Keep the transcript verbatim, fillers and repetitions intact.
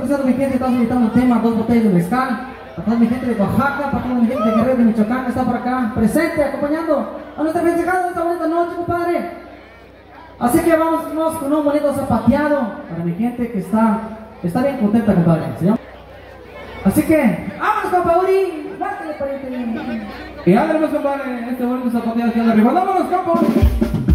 cruzado, mi gente, estamos invitando un tema, dos botellas de mezcal. Para toda mi gente de Oaxaca, para toda mi gente de Guerrero, de Michoacán, que está por acá, presente, acompañando a nuestra festejada de esta bonita noche, compadre. Así que vamos, vamos con un bonito zapateado para mi gente que está, está bien contenta, compadre. ¿Sí? Así que, ¡vamos, compa Uri! ¡Márcale, pariente! Y háganos, compadre, este bonito zapateado que anda arriba. ¡Vámonos, compa!